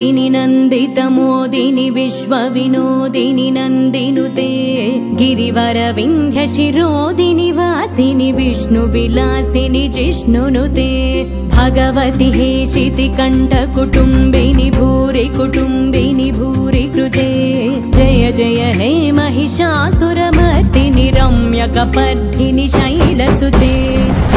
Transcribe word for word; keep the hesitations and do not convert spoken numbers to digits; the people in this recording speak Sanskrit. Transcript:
नन्दितमोदिनि विश्वविनोदिनि नन्दिनुते गिरिवरविन्ध्यशिरोदिनि वासिनि विष्णुविलासिनि जिष्णुनुते भगवति हेशिति कण्ठकुटुम्बिनि भूरि कुटुम्बिनि भूरि कृते जय जय हे महिषासुरमर्दिनि रम्यकपर्दिनि शैलसुते।